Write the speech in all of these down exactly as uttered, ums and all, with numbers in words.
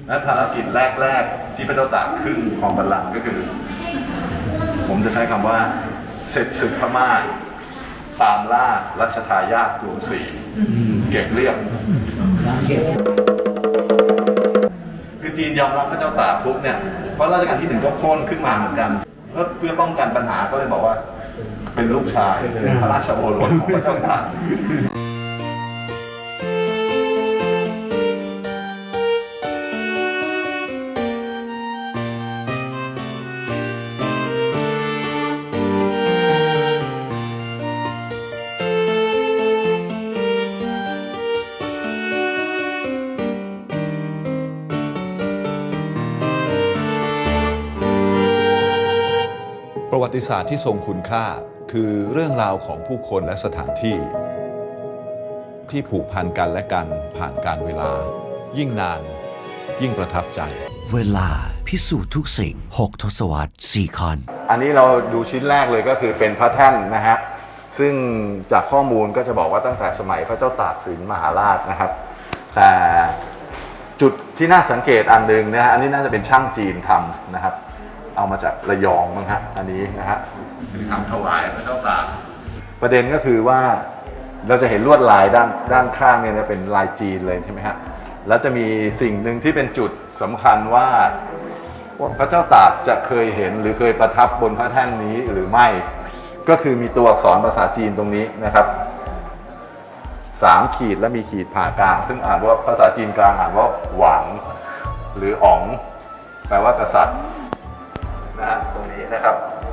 และภารกิจแรกๆที่พระเจ้าตากขึ้นครองบัลลังก์ก็คือผมจะใช้คำว่าเสร็จศึกพม่าตามล่ารัชทายาทกรุงศรีเก็บเรียบคือจีนยอมรับพระเจ้าตากปุ๊บเนี่ยเพราะรัชกาลที่หนึ่งก็โค่นขึ้นมาเหมือนกันเพื่อป้องกันปัญหาก็เลยบอกว่าเป็นลูกชายเป็นพระราชโอรสของพระเจ้าตากประวัติศาสตร์ที่ทรงคุณค่าคือเรื่องราวของผู้คนและสถานที่ที่ผูกพันกันและกันผ่านการเวลายิ่งนานยิ่งประทับใจเวลาพิสูจน์ทุกสิ่งหกทศวรรษสี่คอนอันนี้เราดูชิ้นแรกเลยก็คือเป็นพระแท่นนะฮะซึ่งจากข้อมูลก็จะบอกว่าตั้งแต่สมัยพระเจ้าตากสินมหาราชนะครับแต่จุดที่น่าสังเกตอันหนึ่งนะฮะอันนี้น่าจะเป็นช่างจีนทำนะครับเอามาจากระยองมั้งฮะอันนี้นะฮะคือทำถวายพระเจ้าตากประเด็นก็คือว่าเราจะเห็นลวดลายด้านด้านข้างเนี่ยเป็นลายจีนเลยใช่ไหมฮะแล้วจะมีสิ่งหนึ่งที่เป็นจุดสำคัญว่าพระเจ้าตากจะเคยเห็นหรือเคยประทับบนพระแท่นนี้หรือไม่ก็คือมีตัวอักษรภาษาจีนตรงนี้นะครับสามขีดและมีขีดผ่ากลางซึ่งอ่านว่าภาษาจีนกลางอ่านว่าหวังหรืออ๋องแปลว่ากษัตริย์นะตรงนี้นะครับ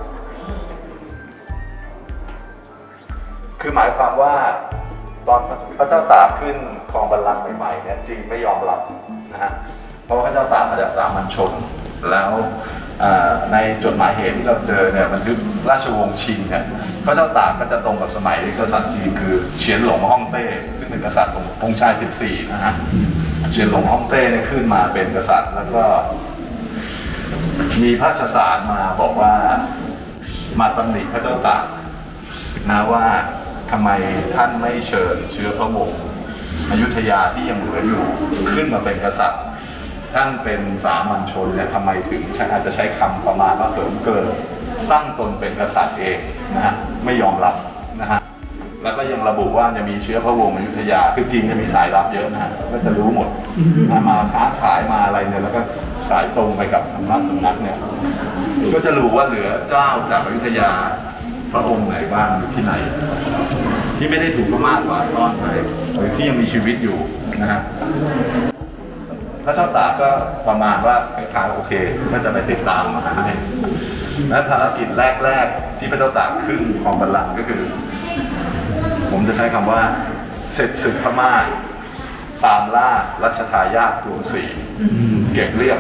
คือหมายความว่าตอนพระเจ้าตากขึ้นครองบัลลังก์ใหม่ๆเนี่ยจีนไม่ยอมรับนะฮะเพราะพระเจ้าตากมาจากสามัญชนแล้วในจดหมายเหตุที่เราเจอเนี่ยบันทึกราชวงศ์ชิงเนี่ยพระเจ้าตากก็จะตรงกับสมัยกษัตริย์จีนคือเฉียนหลงฮ่องเต้ซึ่งเป็นกษัตริย์องค์ชายสิบสี่นะฮะเฉียนหลงฮ่องเต้เนี่ยขึ้นมาเป็นกษัตริย์แล้วก็มีพระราชสารมาบอกว่ามาตำหนิพระเจ้าตากนะว่าทำไมท่านไม่เชิญเชื้อพระวงศ์อยุธยาที่ยังเหลืออยู่ขึ้นมาเป็นกษัตริย์ท่านเป็นสามัญชนเนี่ยทำไมถึงอาจจะใช้คำประมาณว่าเหิมเกริมตั้งตนเป็นกษัตริย์เองนะฮะไม่ยอมรับนะฮะแล้วก็ยังระบุว่าจะมีเชื้อพระวงศ์อยุธยาคือจริงจะมีสายลับเยอะนะฮะก็จะรู้หมดมาค้าขายมาอะไรเนี่ยแล้วก็สายตรงไปกับพระสำนักเนี่ยก็จะรู้ว่าเหลือเจ้าจากอยุธยาพระองค์ไหนบ้างอยู่ที่ไหนที่ไม่ได้ถูกพม่ากวาดต้อนไปหรือที่ยังมีชีวิตอยู่นะฮะพระเจ้าตากก็ประมาณว่าคล้ายๆโอเคก็จะไปติดตามมาให้และภารกิจแรกๆที่พระเจ้าตากขึ้นครองบัลลังก์ก็คือผมจะใช้คำว่าเสร็จศึกพม่าตามล่ารัชทายาทกรุงศรีเก็บเรียบ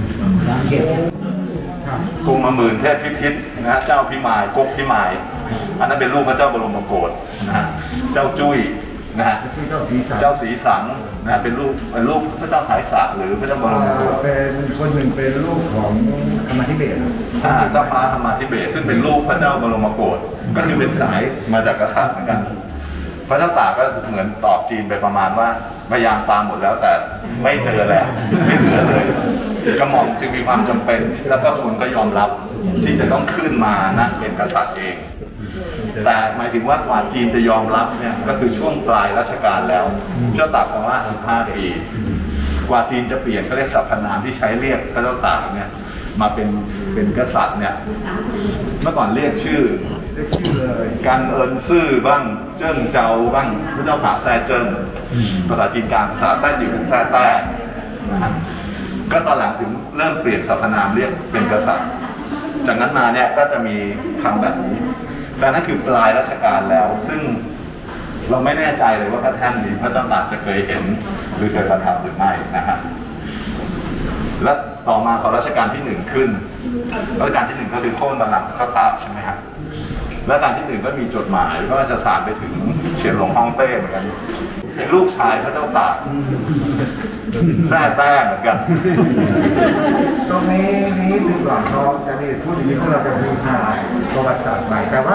กรุงมะหมื่นเทพพิพิธนะฮะเจ้าพิมายก๊กพิมายอันนั้นเป็นรูปพระเจ้าบรมโกศนะฮะเจ้าจุ้ยนะฮะเจ้าศรีสังนะฮะเป็นรูปเป็นรูปพระเจ้าไถสระหรือพระเจ้าบรมโกศเป็นคนหนึ่งเป็นรูปของธรรมธิเบศอ่าเจ้าฟ้าธรรมธิเบศซึ่งเป็นรูปพระเจ้าบรมโกศก็คือเป็นสายมาจากกษัตริย์เหมือนกันพระเจ้าตากก็เหมือนตอบจีนไปประมาณว่าพยายามตามหมดแล้วแต่ไม่เจอแล้วไม่เหลือเลยกระหม่อมจึงมีความจำเป็นแล้วก็คนก็ยอมรับที่จะต้องขึ้นมานะเป็นกษัตริย์เองแต่หมายถึงว่ากว่าจีนจะยอมรับเนี่ยก็คือช่วงปลายรัชกาลแล้วเจ้าตากครองราชสิบห้าปีกว่าจีนจะเปลี่ยนเขาเรียกสรรพนามที่ใช้เรียกพระเจ้าตากเนี่ยมาเป็นเป็นกษัตริย์เนี่ยเมื่อก่อนเรียกชื่อการเอิญซื่อบ้างเจิ้งเจ้าบ้างพระเจ้าตากแซ่เจิ้งภาษาจีนกลางภาษาใต้จิ๋วเป็นแซ่แต้นะฮะก็ตอนหลังถึงเริ่มเปลี่ยนสรรพนามเรียกเป็นกษัตริย์จากนั้นมาเนี่ยก็จะมีคำแบบนี้แต่นั่นคือปลายรัชกาลแล้วซึ่งเราไม่แน่ใจเลยว่าพระแท่นนี้พระเจ้าตากจะเคยเห็นหรือเคยประทับหรือไม่นะฮะและต่อมาพอรัชกาลที่หนึ่งขึ้นรัชกาลที่หนึ่งก็คือโค่นบัลลังก์พระเจ้าตากใช่ไหมฮะและการที่หนึ่งก็มีจดหมายก็จะสารไปถึงเฉียนหลงฮ่องเต้เหมือนกันเป็นลูกชายพระเจ้าตากแซ่แต้เหมือนกันตรงนี้นี้ดูก่อนเขาจะมีพูดอย่างนี้พวกเราจะมีหาประวัติศาสตร์ใหม่แต่ว่า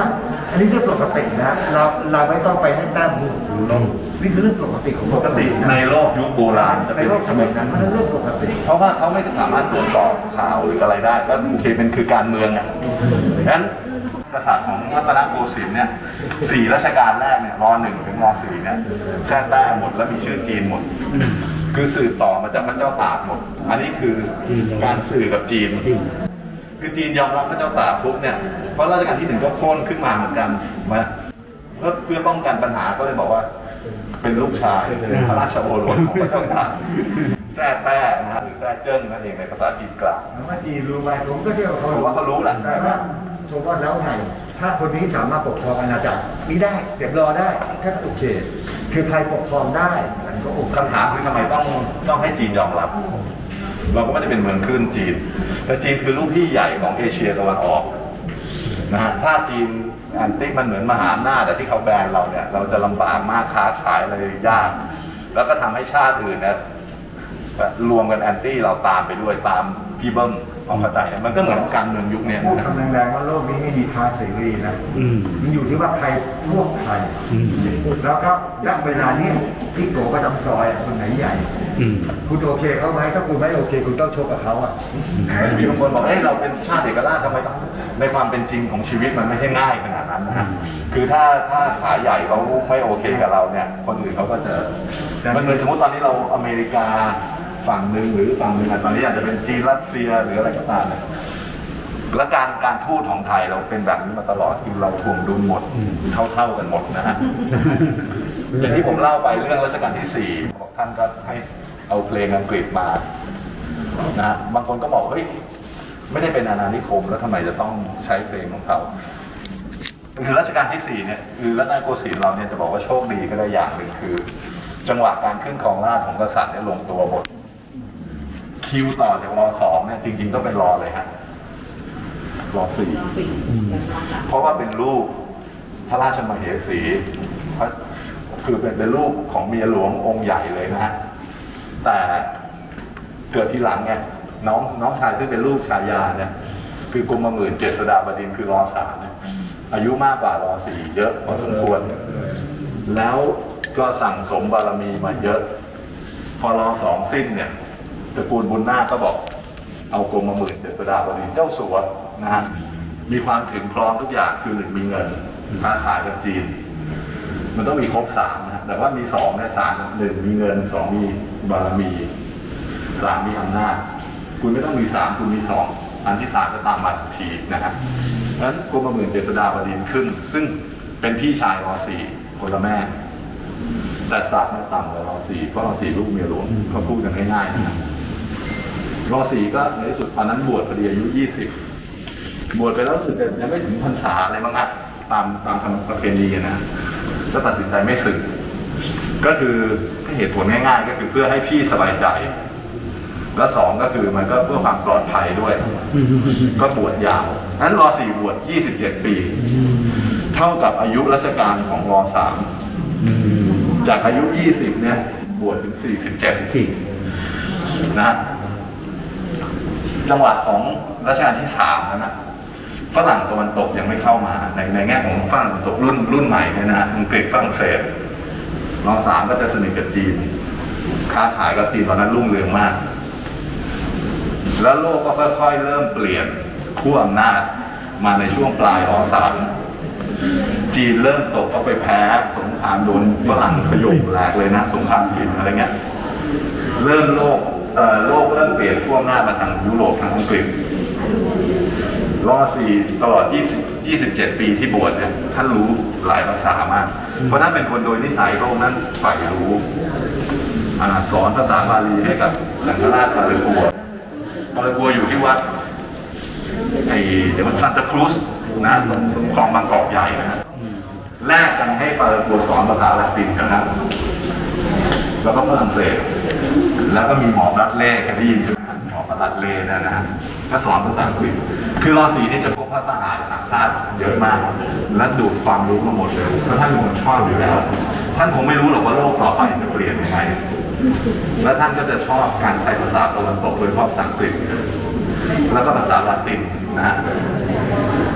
อันนี้เรื่องปกตินะเราเราไม่ต้องไปให้แต้มบุญหรือลงนี่คือเรื่องปกติของปกติในโลกยุคโบราณจะในเป็นโลกสมัยนั้นมันเรื่องปกติเพราะว่าเขาไม่สามารถตรวจสอบข่าวหรืออะไรได้ก็โอเคเป็นคือการเมืองอ่ะดังนั้นกษัตริย์ของรัตนโกสินทร์เนี่ยสี่รัชกาลแรกเนี่ยรอหนึ่งถึงรอสี่เนี่ยแท้แต้หมดแล้วมีชื่อจีนหมดคือสื่อต่อมาจากพระเจ้าตากหมดอันนี้คือการสื่อกับจีนคือจีนยอมรับพระเจ้าตากปุ๊บเนี่ยเพราะรัชกาลที่หนึ่งก็โค่นขึ้นมาเหมือนกันมาเพื่อเพื่อป้องกันปัญหาก็เลยบอกว่าเป็นลูกชายพระราชโอรสของพระเจ้าตากแท้แต้นะฮะหรือแท้เจิ้งนั่นเองในภาษาจีนกลางว่าจีนรู้ไหมผมก็เชื่อว่าเขาผมว่าเขารู้แหละแต่ว่าสมมติแล้วไงถ้าคนนี้สามารถปกครองอาณาจักรนี้ได้เสียบรอได้ก็โอเคคือใครปกครองได้ฉันก็โอเคคำถามคือทำไมต้องต้องให้จีนยอมรับ เราก็ไม่ได้เป็นเมืองขึ้นจีน แต่จีนคือลูกพี่ใหญ่ของเอเชียตะวันออกนะฮะถ้าจีนแอนตี้มันเหมือนมหาอำนาจแต่ที่เขาแบนเราเนี่ยเราจะลำบากมากค้าขายอะไรยาก แล้วก็ทำให้ชาติอื่นเนี่ยรวมกันแอนตี้เราตามไปด้วยตามพี่เบิ้มของเข้าใจเนี่ยมันก็เหมือนการเมืองยุคนี้พูดคำแรงๆว่าโลกนี้ไม่มีค้าเสรีนะมันอยู่ที่ว่าใครพวกใครแล้วก็ณเวลานี้พี่โกประจำซอยคนไหนใหญ่คุณโอเคเขาไหมถ้าคุณไม่โอเคคุณต้องชกกับเขาอ่ะมีบางคนบอกเฮ้ยเราเป็นชาติเอกราชทำไมต้องในความเป็นจริงของชีวิตมันไม่ใช่ง่ายขนาดนั้นนะฮะคือถ้าถ้าขาใหญ่เขาไม่โอเคกับเราเนี่ยคนอื่นเขาก็จะมันเหมือนสมมติตอนนี้เราอเมริกาฝั่งหนึ่งหรือฝั่งหนึ่งตอนนี้อาจจะเป็นจีนรัสเซียหรืออะไรก็ตามเนี่ยและการการทูตของไทยเราเป็นแบบนี้มาตลอดคือเราทวงดุลหมดเท่าๆกันหมดนะฮะอย่างที่ผมเล่าไปเรื่องรัชกาลที่สี่บอกท่านก็ให้เอาเพลงอังกฤษมานะบางคนก็บอกเฮ้ยไม่ได้เป็นอาณานิคมแล้วทำไมจะต้องใช้เพลงของเขาคือรัชกาลที่สี่เนี่ยคือรัตนโกสินทร์เราเนี่ยจะบอกว่าโชคดีก็ได้อย่างหนึ่งคือจังหวะการขึ้นครองราชย์ของกษัตริย์เนี่ยลงตัวหมดคิวต่อจากรอสองเนี่ยจริงๆต้องเป็นรอเลยฮะรอสี่เพราะว่าเป็นลูกพระราชมเหสีคือเป็นเป็นลูกของเมียหลวงองค์ใหญ่เลยนะฮะแต่เกิดทีหลังไงน้องน้องชายที่เป็นลูกชายาเนี่ยคือกรมหมื่นเจษฎาบดินทร์คือรอสามเนี่ยอายุมากกว่ารอสี่เยอะพอสมควรแล้วก็สั่งสมบารมีมาเยอะพอรอสองสิ้นเนี่ยตระกูลบุญนาคก็บอกเอากรมหมื่นเจษฎาบดินทร์เจ้าสัวนะฮะมีความถึงพร้อมทุกอย่างคือหนึ่งมีเงินค้าขายกับจีนมันต้องมีครบสามนะแต่ว่ามีสองเนี่ยสามหนึ่งมีเงินสองมีบารมีสามมีอำนาจคุณไม่ต้องมีสามคุณมีสองอันที่สามจะตามมาทันทีนะครับเพราะฉะนั้นกรมหมื่นเจษฎาบดินทร์ขึ้นซึ่งเป็นพี่ชายรอสี่คนละแม่แต่ศักดิ์เนี่ยต่ำกว่ารอสี่เพราะรอสี่ลูกเมียหลวงเขาพูดกันง่ายๆนะครับรอสี่ก็ในที่สุดตอนนั้นบวชพอดีอายุยี่สิบบวชไปแล้วรู้สึกยังไม่ถึงพรรษาอะไรบ้างฮะตามตามคำประเพณีนะก็ตัดสินใจไม่สึกก็คือเหตุผลง่ายๆก็คือเพื่อให้พี่สบายใจและสองก็คือมันก็เพื่อความปลอดภัยด้วยก็บวชยาวนั้นรอสี่บวชยี่สิบเจ็ดปีเท่ากับอายุราชการของรอสามจากอายุยี่สิบเนี่ยบวชถึงสี่สิบเจ็ดปีนะฮะจังหวะของรัชกาลที่สามนั้นนะฝรั่งตะวันตกยังไม่เข้ามาในในแง่ของฝรั่งตะวันตกรุ่นรุ่นใหม่เนี่ยนะอังกฤษฝรั่งเศสรอสามก็จะสนิทกับจีนค้าขายกับจีนตอนนั้นรุ่งเรืองมากแล้วโลกก็ค่อยๆเริ่มเปลี่ยนขั้วอำนาจมาในช่วงปลายรอสามจีนเริ่มตกเข้าไปแพ้สงครามโดนฝรั่งขยมแหลกเลยนะสงครามฟินอะไรเงี้ยเริ่มโลกเอ่อโลกเริ่มเปลี่ยนขั้วอำนาจมาทางยุโรปทางอังกฤษรอสี่ตลอดยี่สิบ ยี่สิบเจ็ดปีที่บวชเนี่ยท่านรู้หลายภาษามากเพราะท่านเป็นคนโดยนิสัยพระองค์นั้นใฝ่รู้สอนภาษาบาลีให้กับสังฆราชปาเลกัวปาเลกัวอยู่ที่วัดไอเดี๋ยวมันซันตาครูซนะตรงคลองบางกอกใหญ่นะแลกกันให้ปาเลกัวสอนภาษาละตินกันนะแล้วก็ฝรั่งเศสแล้วก็มีหมอรัดเล่เคยได้ยินใช่ไหมหมอรัดเล่นะนะก็สอนภาษาอังกฤษคือรอสีนี่จะพบภาษาหายต่างชาติเยอะมากและดูดความรู้มาหมดเลยเพราะท่านเป็นคนชอบอยู่แล้วท่านคงไม่รู้หรอกว่าโลกต่อไปจะเปลี่ยนยังไงและท่านก็จะชอบการใช้ภาษาตะวันตกโดยเฉพาะภาษาอังกฤษแล้วก็ภาษาละตินนะฮะ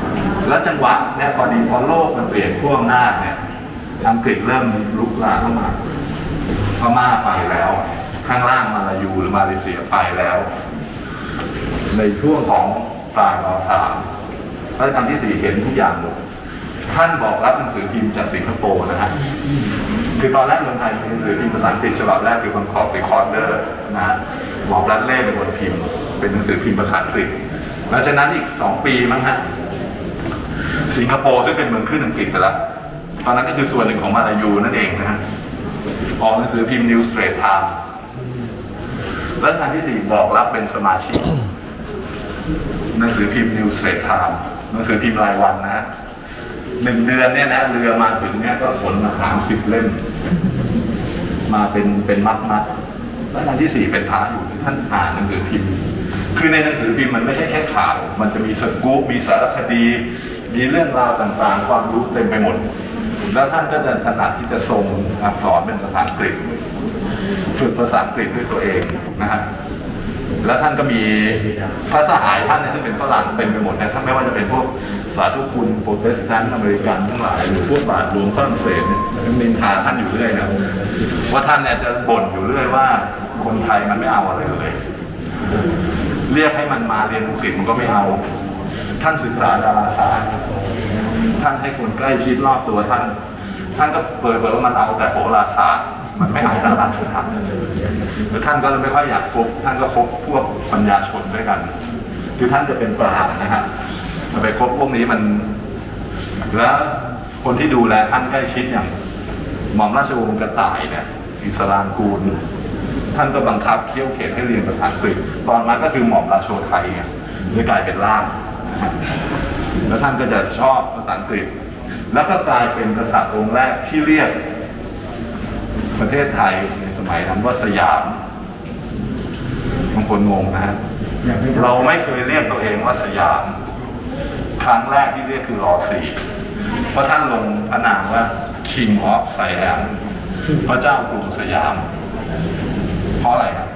แล้วจังหวะเนี่ยพอดีพอโลกมันเปลี่ยนขั้วอำนาจเนี่ยอังกฤษเริ่มลุกลามเข้ามาพม่าไปแล้วข้างล่างมาลายูหรือมาเลเซียไปแล้ว ในช่วงของปลายร.สามรัชกาลที่สี่เห็นทุกอย่างหมดท่านบอกรับหนังสือพิมพ์จากสิงคโปร์นะฮะคือตอนแรกเมืองไทยมีหนังสือพิมพ์ภาษาอังกฤษฉบับแรกคือคนขอบไปคอร์เดอร์นะหมอรัดเล่เป็นคนพิมพ์เป็นหนังสือพิมพ์ภาษาอังกฤษหลังจากนั้นอีกสองปีมั้งฮะสิงคโปร์ซึ่งเป็นเมืองขึ้นอังกฤษไปแล้วตอนนั้นก็คือส่วนหนึ่งของมาลายูนั่นเองนะฮะออกหนังสือพิมพ์ New Straits Times รัชกาลที่สี่บอกรับเป็นสมาชิกหนังสือพิมพ์ New Straits Times หนังสือพิมพ์รายวันนะหนึ่งเดือนเนี่ยนะเรือมาถึงเนี่ยก็ขนมาสามสิบเล่มมาเป็นเป็นมัดมัดรัชกาลที่สี่เป็นพระอยู่ท่านอ่านหนังสือพิมพ์คือในหนังสือพิมพ์มันไม่ใช่แค่ข่าวมันจะมีสกู๊ปมีสารคดีมีเรื่องราวต่างๆความรู้เต็มไปหมดแล้วท่านก็จะถนัดที่จะทรงอักษรเป็นภาษาอังกฤษฝึกภาษาอังกฤษด้วยตัวเองนะฮะแล้วท่านก็มีพระสหายท่านซึ่งเป็นฝรั่งเป็นไปหมดนะท่านไม่ว่าจะเป็นพวกสาธุคุณโปรเตสแตนต์อเมริกันทั้งหลายหรือพวกบาทหลวงฝรั่งเศสเนี่ยนินทาท่านอยู่เรื่อยนะว่าท่านเนี่ยจะบ่นอยู่เรื่อยว่าคนไทยมันไม่เอาอะไรเลยเรียกให้มันมาเรียนอังกฤษมันก็ไม่เอาท่านศึกษาดาราศาสตร์ท่านให้คนใกล้ชิดรอบตัวท่านท่านก็เปิดเผยว่ามันเอาแต่โหราศาสตร์มันไม่เอาดาราศาสตร์แล้วท่านก็เลยไม่ค่อยอยากคบท่านก็คบพวกปัญญาชนด้วยกันคือท่านจะเป็นปราชญ์นะฮะไปคบพวกนี้มันแล้วคนที่ดูแลท่านใกล้ชิดอย่างหม่อมราชวงศ์กระต่ายเนี่ยอิสลามกูลท่านก็บังคับเคี่ยวเข็นให้เรียนภาษาอังกฤษตอนมาก็คือหม่อมราชวงศ์ไทยเนี่ยเลยกลายเป็นล่ามแล้วท่านก็จะชอบภาษาอังกฤษแล้วก็กลายเป็นกษัตริย์องค์แรกที่เรียกประเทศไทยในสมัยนั้นว่าสยามบางคนงงนะฮะเราไม่เคยเรียกตัวเองว่าสยามครั้งแรกที่เรียกคือรอสี่เพราะท่านลงพระนามว่า King of Siam พระเจ้ากรุงสยามเพราะอะไรครับ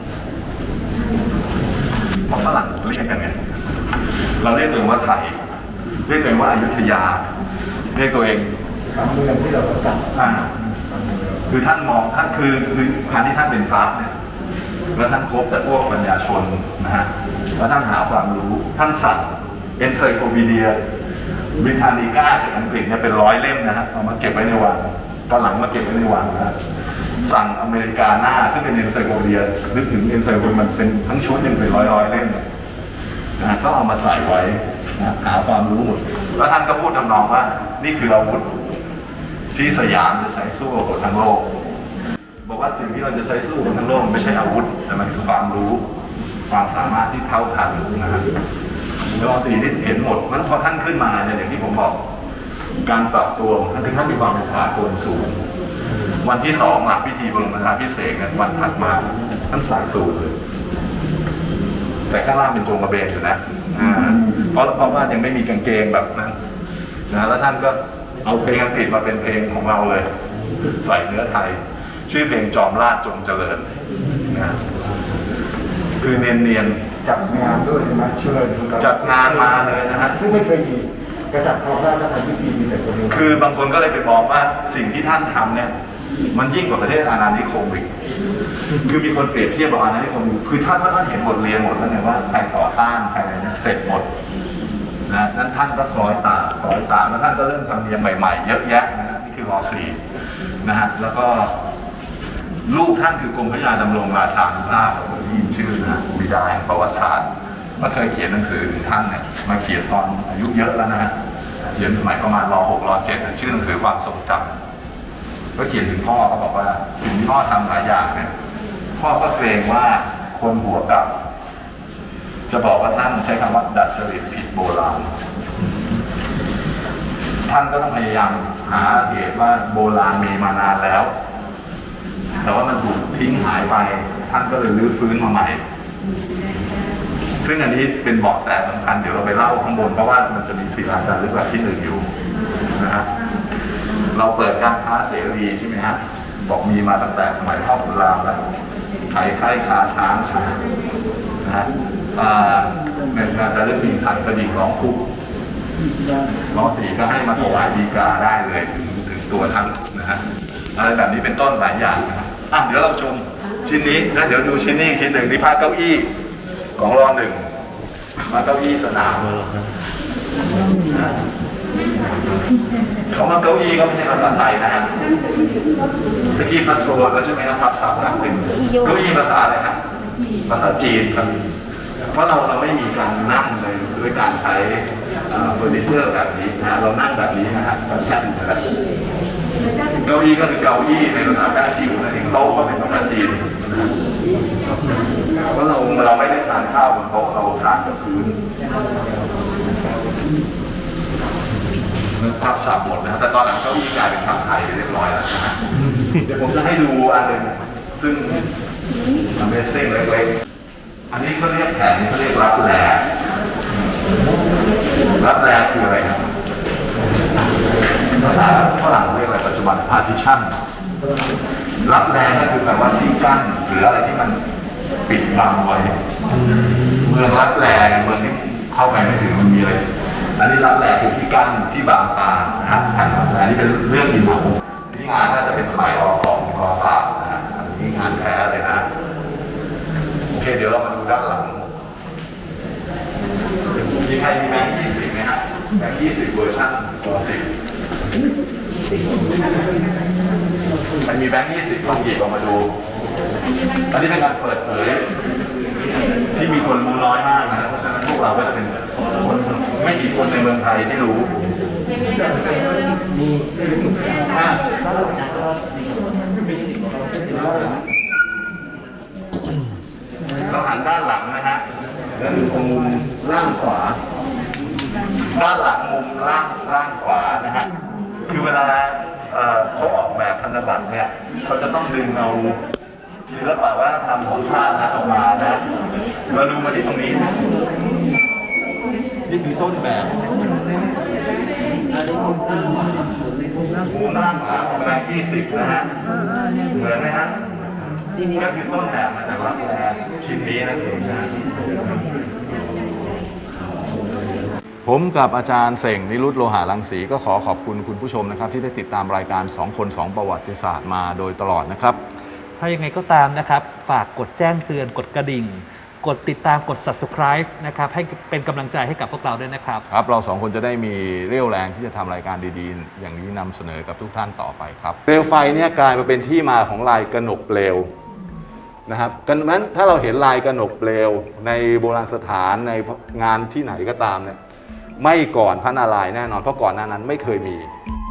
เพราะฝรั่งเรียกกันไงเราเรียกตัวเองว่าไทยเรียกตัวเองว่าอยุธยาเรียกตัวเองเมืองที่เราสังกัดอ่าคือท่านมองท่านคือคือการที่ท่านเป็นพระเนี่ยแล้วท่านคบแต่พวกปัญญาชนนะฮะแล้วท่านหาความรู้ท่านสั่งเอ็นไซโคปีเดียบริทานิก้าจากอังกฤษเนี่ยเป็นร้อยเล่มนะฮะเอามาเก็บไว้ในวังตอนหลังมาเก็บไว้ในวังนะสั่งอเมริกาหน้าซึ่งเป็นเอ็นไซโคปีเดียนึกถึงเอ็นไซโคปีเดียมันเป็นทั้งชุดยังเป็นร้อยร้อยเล่มนะฮะก็เอามาใส่ไว้นะหาความรู้หมดแล้วท่านก็พูดทำนองว่านี่คืออาวุธที่สยามจะใช้สู้กับทั้งโลกบอกว่าสิ่งที่เราจะใช้สู้กับทั้งโลกไม่ใช่อาวุธแต่มันคือความรู้ความสามารถที่เท่าทันนะฮะแล้วรอสี่นี่เห็นหมดนั้นพอท่านขึ้นมาเนี่ยอย่างที่ผมบอกการปรับตัวท่านคือท่านมีความเป็นสากลสูงวันที่สองหลังพิธีบรมราชาภิเษกเนี่ยวันถัดมาท่านใส่สูทเลยแต่ข้างล่างเป็นโจงกระเบนอยู่นะเพราะเพราะว่ายังไม่มีกางเกงแบบนั้นนะแล้วท่านก็เอาเพลงอังกฤษมาเป็นเพลงของเราเลยใส่เนื้อไทยชื่อเพลงจอมราชจงเจริญนะคือเนียนๆจัดงานด้วยนะเชิญจัดงานมาเลยนะฮะซึ่งไม่เคยมีกษัตริย์ทองราชและทำพิธีมีแต่คนนี้คือบางคนก็เลยไปมองว่าสิ่งที่ท่านทำเนี่ยมันยิ่งกว่าประเทศอาณานิคมอีกคือมีคนเปรียบเทียบกับอาณานิคมคือท่านท่านเห็นบทเรียนหมดแล้วไงว่าใครต่อต้านใครอะไรเนี่ยเสร็จหมดนะนั้นท่านก็คล้อยตามคล้อยตามแล้วท่านก็เริ่มทำเนียมใหม่ๆเยอะแยะนะฮะนี่คือรอสี่นะฮะแล้วก็ลูกท่านคือกรมพระยาดำรงราชานุภาพผมได้ยินชื่อนะบิดาแห่งประวัติศาสตร์มาเคยเขียนหนังสือถึงท่านเนี่ยมาเขียนตอนอายุเยอะแล้วนะฮะเขียนสมัยประมาณรหกรเจ็ดชื่อหนังสือความทรงจำก็เขียนถึงพ่อเขาบอกว่าสิ่งที่พ่อทำหลายอย่างเนี่ยพ่อก็เกรงว่าคนหัวกลับจะบอกว่าท่านใช้คำว่าดัดจริตผิดโบราณท่านก็ต้องพยายามหาเหตุว่าโบราณมีมานานแล้วแต่ว่ามันถูกทิ้งหายไปท่านก็เลยรื้อฟื้นมาใหม่ซึ่งอันนี้เป็นเบาะแสสำคัญเดี๋ยวเราไปเล่าข้างบนเพราะว่ามันจะมีศิลาจารึกแบบที่หนึ่งอยู่นะฮะเราเปิดการค้าเสรีใช่ไหมฮะบอกมีมาตั้งแต่สมัยพ่อขุนรามแล้วไข่ไข่ขาช้างขานะฮะในการจะเรื่องมีสั่งกระดิ่งร้องทุกข์รอสี่ก็ให้มาถวายดีกาได้เลยถึงถึงตัวท่านนะฮะอะไรแบบนี้เป็นต้นหลายอย่างนะครับอ่ะเดี๋ยวเราชมชิ้นนี้นะเดี๋ยวดูชิ้นนี้ชิ้นหนึ่งที่ผ้าเก้าอี้ของรอหนึ่งมาเก้าอี้สนามเขามาเก้าอี้ก็ไม่ใช่ภาษาไทยนะฮะตะกี้พัดโชว์แล้วใช่ไหมครับภาษาหลักหนึ่งเก้าอี้ภาษาอะไรครับภาษาจีนครับเพราะเราเราไม่มีการนั่งเลยด้วยการใช้เฟอร์นิเจอร์แบบนี้นะเรานั่งแบบนี้นะฮะแบบแค่หนึ่งแบบเก้าอี้ก็คือเก้าอี้ในภาษาแต้จิ๋วนั่นเองโต๊ะก็เป็นภาษาจีนเพราะเราเราไม่ได้ทานข้าวบนโต๊ะเราทานกับพื้นภาพสับหมดนะครับแต่ตอนหลังเก้าอี้กลายเป็นภาพไทยเรียบร้อยแล้วนะฮะเดี๋ยวผมจะให้ดูอันหนึ่งซึ่ง Amazing เล็กๆอันนี้เขาเรียกแผนนี้เขาเรียกรับแลรับแลคืออะไรครับภาษาฝรั่งเรียกอะไรปัจจุบัน partition รับแลก็คือแปลว่าที่กั้นหรืออะไรที่มันปิดบังไว้เมืองรับแลเมืองที่เข้าไปไม่ถึงมันมีอะไรอันนี้รับแลคือที่กั้นที่บางตานะครับอันนี้เป็นเรื่องอินโนที่งานน่าจะเป็นสมัยร.สองร.สามนะฮะอันนี้งานแท้เลยนะโอเคเดี๋ยวเรามาดูด้านหลังมีใครมีแบงค์ยี่สิบไหมฮะแบงค์ยี่สิบเวอร์ชันร.สิบใครมีแบงค์ยี่สิบลองหยิบออกมาดูอันนี้เป็นการเปิดเผยที่มีคนรู้น้อยมากนะเพราะฉะนั้นพวกเราก็จะเป็นคนไม่กี่คนในเมืองไทยที่รู้เราหันด้านหลังนะฮะแล้วดูตรงมุมล่างขวาด้านหลังมุมล่างล่างขวานะฮะคือเวลาเขาออกแบบธนบัตรเนี่ยเขาจะต้องดึงเอาศิลปะวัฒนธรรมของชาตินะออกมานะมาดูมาที่ตรงนี้นี่คือต้นแบบมุมล่างขวาของแบงค์ยี่สิบนะฮะเหมือนไหมฮะก็คือต้นแบบมาจากรับแลชิ้นนี้นั่นเองนะผมกับอาจารย์เส่งนิรุตโลหะรังสีก็ขอขอบคุณคุณผู้ชมนะครับที่ได้ติดตามรายการสองคนสองประวัติศาสตร์มาโดยตลอดนะครับถ้ายังไงก็ตามนะครับฝากกดแจ้งเตือนกดกระดิ่งกดติดตามกด ซับสไครบ์ นะครับให้เป็นกำลังใจให้กับพวกเราด้วยนะครับครับเราสองคนจะได้มีเรี่ยวแรงที่จะทำรายการดีๆอย่างนี้นำเสนอกับทุกท่านต่อไปครับเปลวไฟเนี่ยกลายมาเป็นที่มาของลายกนกเปลวนะครับกันนั้นถ้าเราเห็นลายกนกเปลวในโบราณสถานในงานที่ไหนก็ตามเนี่ยไม่ก่อนพระนารายณ์แน่นอนเพราะก่อนหน้านั้นไม่เคยมี